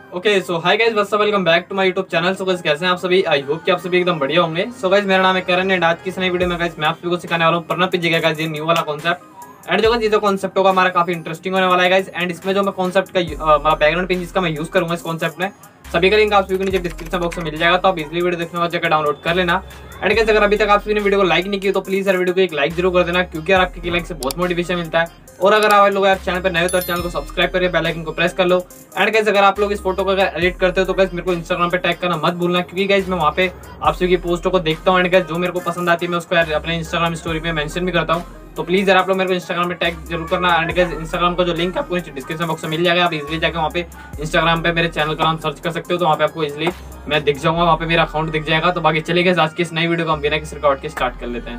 Okay so hi guys, what's up, welcome back to my YouTube channel. So guys कैसे हैं आप सभी? I hope कि आप सभी एकदम बढ़िया होंगे। सो गाइस मेरा नाम है करण एंड आज की इस नई वीडियो में गाइस मैं आप सभी को सिखाने वाला हूं प्रणव पिज्जे का गाइस ये न्यू वाला कॉन्सेप्ट। एंड जो गाइस ये जो कॉन्सेप्ट होगा हमारा काफी इंटरेस्टिंग होने वाला है गाइस। एंड इसमें जो मैं कॉन्सेप्ट का मतलब बैकग्राउंड पेज जिसका मैं यूज करूंगा इस कॉन्सेप्ट में, सभी का लिंक आप सभी को नीचे डिस्क्रिप्शन बॉक्स में मिल जाएगा, तो आप इजीली वीडियो देखने के बाद जाकर डाउनलोड कर लेना। एंड गाइस अगर अभी तक आप सभी ने वीडियो को लाइक नहीं किया तो प्लीज यार वीडियो को एक लाइक जरूर कर देना, क्योंकि यार आपके लाइक से बहुत मोटिवेशन मिलता है। और अगर आप लोग यार चैनल पर नए हो तो चैनल को सब्सक्राइब करके बेल आइकन को प्रेस कर लो। एंड गाइस अगर आप लोग इस फोटो को अगर एडिट करते हो तो गाइस मेरे को इंस्टाग्राम पे टैग करना मत भूलना, क्योंकि गाइस मैं वहाँ पे आप सभी की पोस्टों को देखता हूँ। एंड गाइस जो मेरे को पसंद आती है मैं उसको यार अपने इंस्टाग्राम स्टोरी पे मेंशन भी करता हूँ। तो प्लीज यार आप लोग मेरे को इंस्टाग्राम पे टैग जरूर करना। एंड गाइस इंस्टाग्राम का जो लिंक आपको नीचे डिस्क्रिप्शन बॉक्स में मिल जाएगा, आप इजीली जाकर वहाँ पे इंस्टाग्राम पे मेरे चैनल का नाम सर्च कर सकते हो, तो वहाँ पे आपको इजीली मैं दिख जाऊंगा, वहाँ पे मेरा अकाउंट दिख जाएगा। तो बाकी चलिए गाइस आज की इस नई वीडियो को हम बिना किसी रुकावट के स्टार्ट कर लेते हैं।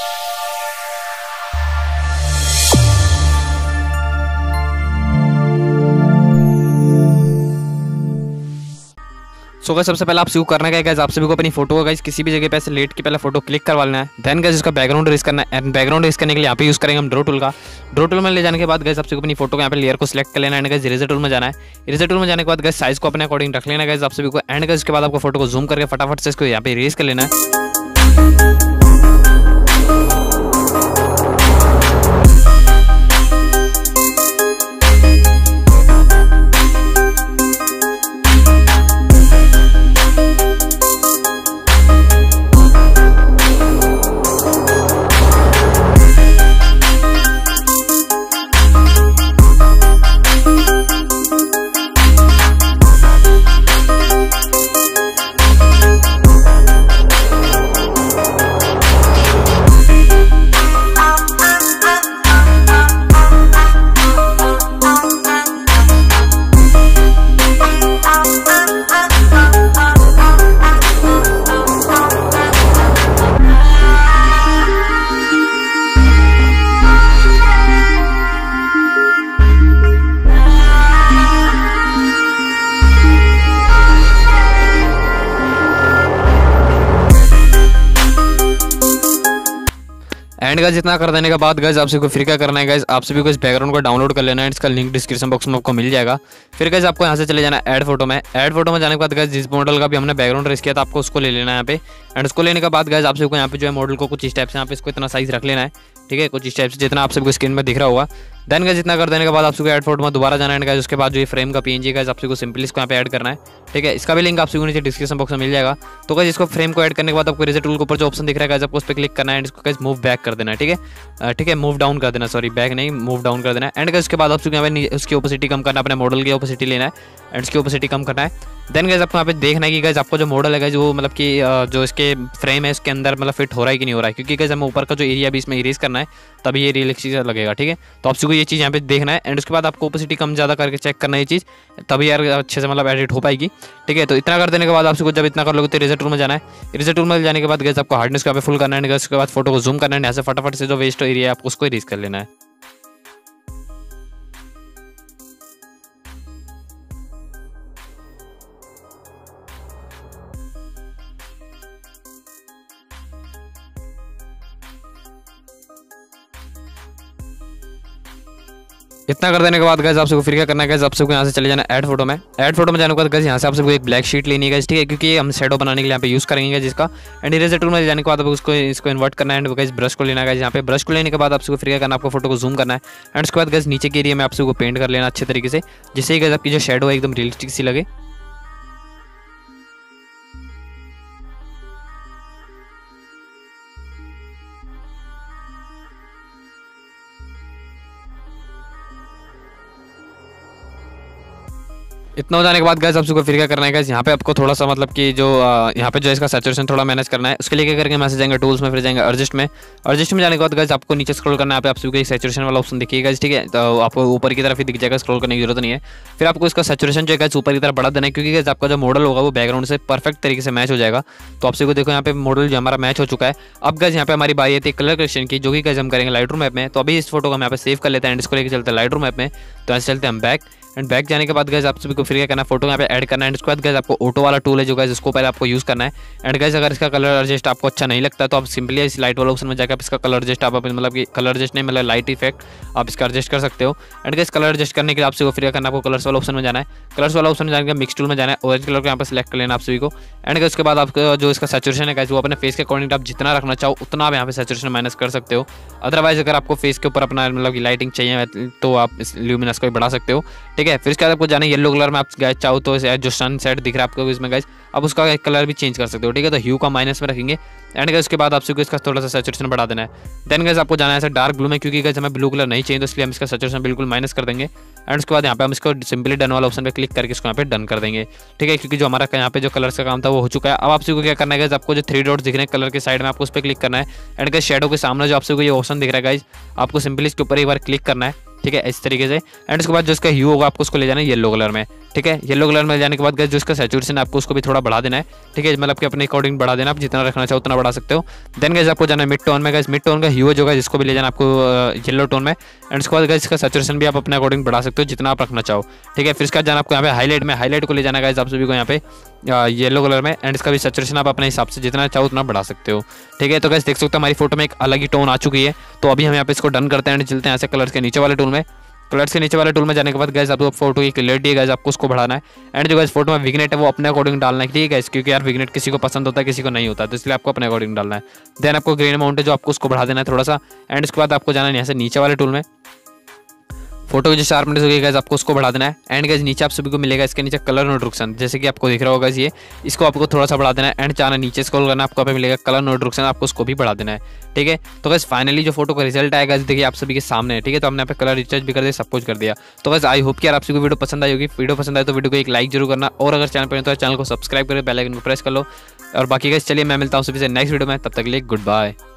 सो गाइस सबसे पहले आप सभी को करना क्या है गाइस, आप सभी को अपनी फोटो को गाइस किसी भी जगह पे ऐसे लेट के पहले फोटो क्लिक करवा लेना है। देन गाइस इसका बैकग्राउंड रेस करना है। एंड बैकग्राउंड रेस करने के लिए यहाँ पे यूज करेंगे हम ड्रॉ टूल का। ड्रॉ टूल में ले जाने के बाद गाइस आप सभी को अपनी फोटो को यहाँ पे लेयर को सिलेक्ट कर लेना है। गाइस इरेजर टूल में जाना है। इरेजर टूल में जाने के बाद गाइस साइज को अपने अकॉर्डिंग रख लेना गाइस आप सभी को। एंड गाइस उसके बाद आपको फोटो को जूम करके फटाफट से इसको यहाँ पे इरेज कर लेना है। एंड गाइस इतना कर देने के बाद गाइस आप सभी को फिर क्या करना है गाइस, आप सभी को इस बैकग्राउंड को डाउनलोड कर लेना है। इसका लिंक डिस्क्रिप्शन बॉक्स में आपको मिल जाएगा। फिर गाइस आपको यहाँ से चले जाना है ऐड फोटो में। ऐड फोटो में जाने के बाद गाइस जिस मॉडल का भी हमने बैकग्राउंड रेस किया था आपको उसको ले लेना है यहाँ पे। एंड उसको लेने के बाद गाइस आप सभी को यहाँ पे जो है मॉडल को कुछ इस टाइप से यहाँ पे इसको इतना साइज रख लेना है, ठीक है, कुछ इस टाइप से जितना आप सबको स्क्रीन में दिख रहा होगा। देन गाइस इतना कर देने के बाद आप सबको ऐड फोटो में दोबारा जाना है। गाइस उसके बाद जो ये फ्रेम का पीएनजी गाइस आप सबको सिंपली इसको यहाँ पे ऐड करना है, ठीक है। इसका भी लिंक आप सबको नीचे डिस्क्रिप्शन बॉक्स में मिल जाएगा। तो गाइस इसको फ्रेम को ऐड करने के बाद आपको इरेजर टूल के ऊपर जो ऑप्शन दिख रहा है गाइस आपको उस पर क्लिक करना है। एंड इसको गाइस मूव बैक कर देना है, ठीक है, ठीक है, मूव डाउन कर देना, सॉरी बैक नहीं, मूव डाउन कर देना है। एंड गाइस उसके बाद आप सबको यहाँ पे उसकी ओपेसिटी कम करना है, अपने मॉडल की ओपेसिटी लेना है एंड उसकी ओपेसिटी कम करना है। देन गाइस आपको यहाँ पे देखना है कि गाइस आपको जो मॉडल है गाइस वो मतलब कि जो इसके फ्रेम है उसके अंदर मतलब फिट हो रहा है कि नहीं हो रहा है, क्योंकि गाइस हमें ऊपर का जो एरिया भी इसमें इरेज करना है तभी ये रियलिस्टिक लगेगा, ठीक है। तो आप सबको ये चीज़ यहाँ पे देखना है। एंड उसके बाद आपको ओपेसिटी कम ज़्यादा करके चेक करना है ये चीज़, तभी यार अच्छे से मतलब एडिट हो पाएगी, ठीक है। तो इतना कर देने के बाद आप सबको जब इतना कर लोगे तो इरेजर टूल में जाना है। इरेजर टूल में जाने के बाद गाइस आपको हार्डनेस को यहाँ पे फुल करना है। उसके बाद फोटो को जूम करना है, यहाँ से फटाफट से जो वेस्ट एरिया है आपको उसको इरेज कर लेना है। इतना कर देने के बाद गाइस आप सबको फिर क्या करना है गाइस, आप सबको यहाँ से चले जाना है ऐड फोटो में। ऐड फोटो में जाने के बाद गाइस यहाँ से आप सबको एक ब्लैक शीट लेनी है गाइस, ठीक है, क्योंकि हम शैडो बनाने के लिए यहाँ पे यूज करेंगे जिसका। एंड इरेजर टूल में जाने के बाद आप उसको इसको इन्वर्ट करना है। एंड गाइस ब्रश को लेना है गाइस, यहाँ पे ब्रश को लेने के बाद आप सबको फिर क्या करना है, आपको फोटो को जूम करना है। एंड उसके बाद गाइस नीचे के एरिया में आप सबको पेंट कर लेना अच्छे तरीके से, जिससे गाइस आपकी जो शैडो है एकदम रियलिस्टिक सी लगे। इतना हो जाने के बाद गाइस आप सबको फिर क्या करना है गाइस, यहाँ पे आपको थोड़ा सा मतलब कि जो यहाँ पे जो इसका सैचुरेशन थोड़ा मैनेज करना है। उसके लिए क्या करके मैसेज जाएंगे टूल्स में, फिर जाएंगे एडजस्ट में। एडजस्ट में जाने के बाद गाइस आपको नीचे स्क्रॉल करना है, आप सबको एक सैचुरेशन वाला ऑप्शन दिखेगा, ठीक है। तो आपको ऊपर की तरफ ही दिख जाएगा, स्क्रॉल करने की जरूरत नहीं है। फिर आपको इसका सैचुरेशन जो है ऊपर की तरफ बढ़ा देना है, क्योंकि गाइस आपका जो मॉडल होगा वो बैकग्राउंड से परफेक्ट तरीके से मैच हो जाएगा। तो आप सबको देखो यहाँ पे मॉडल जो हमारा मैच हो चुका है। अब गाइस यहाँ पे हमारी बारी आती है कलर करेक्शन की, जो कि गाइस हम करेंगे लाइटरूम ऐप में। तो अभी इस फोटो को हम यहाँ पे सेव कर लेते हैं एंड इसको लेकर चलते हैं लाइटरूम ऐप में। तो ऐसे चलते हैं हम बैक। एंड बैक जाने के बाद गाइस आप सभी को फिर क्या करना है, फोटो यहाँ पे ऐड करना है। एंड उसके बाद गाइस आपको ऑटो वाला टूल है जो गाइस इसको पहले आपको यूज़ करना है। एंड गाइस अगर इसका कलर एडजस्ट आपको अच्छा नहीं लगता तो आप सिंपली इस लाइट वाला ऑप्शन में जाकर इसका कलर एडजस्ट आप मतलब कि कलर एडजस्ट नहीं मतलब लाइट इफेक्ट आप इसका एडजस्ट कर सकते हो। एंड गाइस कलर एडजस्ट करने के लिए आप सभी को फिर क्या करना है, आपको कलर्स वाला ऑप्शन में जाना है। कलर्स वाला ऑप्शन में जाने के मिक्स टूल में जाना है, ऑरेंज कलर को यहाँ पर सिलेक्ट कर लेना आप सभी को। एंड उसके बाद आपका जो इसका सैचुरेशन है गाइस वो अपने फेस के अकॉर्डिंग आप जितना रखना चाहो उतना आप यहाँ पे सैचुरेशन माइनस कर सकते हो। अदरवाइज अगर आपको फेस के ऊपर अपना मतलब कि लाइटिंग चाहिए तो आप इस ल्यूमिनस को भी बढ़ा सकते हो, ठीक है। फिर इसके बाद आपको जाना है येलो कलर में, आप गाइस चाहो तो जो सन सेट दिख रहा है आपको इसमें गाइस आप उसका कलर भी चेंज कर सकते हो, ठीक है। तो ह्यू का माइनस में रखेंगे। एंड गाइस उसके बाद आप सबको इसका थोड़ा सा सैचुरेशन बढ़ा देना है। देन गाइस आपको जाना है डार्क ब्लू में, क्योंकि गाइस हमें ब्लू कलर नहीं चाहिए तो इसलिए हम इसका सैचुरेशन बिल्कुल माइनस कर देंगे। एंड उसके बाद यहाँ पे हम इसको सिंपली डन वाला ऑप्शन पे क्लिक करके इसको यहाँ पे डन कर देंगे, ठीक है, क्योंकि जो हमारा यहाँ पे जो कलर्स का काम था वो हो चुका है। अब आप सबको क्या करना है गाइस, आपको जो 3 डॉट्स दिख रहे हैं कलर के साइड में आपको उस पर क्लिक करना है। एंड गाइस शैडो के सामने जो आप सबको ये ऑप्शन दिख रहा है गाइस आपको सिंपली इसके ऊपर एक बार क्लिक करना है, ठीक है, इस तरीके से। एंड उसके बाद जो इसका ह्यू होगा आपको उसको ले जाना है येलो कलर में, ठीक है। येलो कलर में जाने के बाद गाइस जो इसका सैचुरेशन आपको उसको भी थोड़ा बढ़ा देना है, ठीक है, मतलब कि अपने अकॉर्डिंग बढ़ा देना, आप जितना रखना चाहो उतना बढ़ा सकते हो। देन गाइस आपको जाना है मिड टोन में, गाइस मिड टोन का ह्यू जो है जिसको भी ले जाना आपको येलो टोन में। एंड उसके बाद गाइस इसका सैचुरेशन भी आप अपने अकॉर्डिंग बढ़ा सकते हो जितना आप रखना चाहो, ठीक है। फिर इसका जाना आपको यहाँ पे हाईलाइट में, हाईलाइट को ले जाना गाइस आप सभी को यहाँ पे येलो कलर में। एंड इसका भी सैचुरेशन आप अपने हिसाब से जितना चाहो उतना बढ़ा सकते हो, ठीक है। तो गाइस देख सकते हो हमारी फोटो में एक अलग ही टोन आ चुकी है। तो अभी हम यहाँ पे इसको डन करते हैं एंड चलते हैं ऐसे कलर्स के नीचे वाले टूल में। कलर्स के नीचे वाले टूल में जाने के बाद गाइस आपको फोटो की क्लियरिटी है गाइस आपको उसको बढ़ाना है। एंड जो गाइस फोटो में विग्नेट है वो अपने अकॉर्डिंग डालना है, ठीक है गाइस, क्योंकि यार विग्नेट किसी को पसंद होता है किसी को नहीं होता, तो इसलिए आपको अपने अकॉर्डिंग डालना है। देन आपको ग्रेन अमाउंट है जो आपको उसको बढ़ा देना है थोड़ा सा। एंड उसके बाद आपको जाना है यहाँ से नीचे वाले टूल में, फोटो की जो शार्पनेस होगी गाइस आपको उसको बढ़ा देना है। एंड गाइस नीचे आप सभी को मिलेगा इसके नीचे कलर नोटिफिकेशन, जैसे कि आपको दिख रहा होगा ये, इसको आपको थोड़ा सा बढ़ा देना है। एंड चाहे नीचे स्क्रॉल करना आपको पे मिलेगा कलर नोटिफिकेशन, आपको उसको भी बढ़ा देना है, ठीक है। तो गाइस फाइनली जो फोटो का रिजल्ट आएगा देखिए आप सभी के सामने है, ठीक है। तो हमने यहाँ पे कलर रिचार्ज भी कर दिया, सब कुछ कर दिया। तो गाइस आई होप कि यार आप सभी को वीडियो पसंद आई होगी। वीडियो पसंद आए तो वीडियो को एक लाइक जरूर करना, और अगर चैनल पर तो चैनल को सब्सक्राइब करके बेल आइकन को प्रेस कर लो। और बाकी गाइस चलिए मैं मिलता हूँ सभी से नेक्स्ट वीडियो में, तब तक के लिए गुड बाय।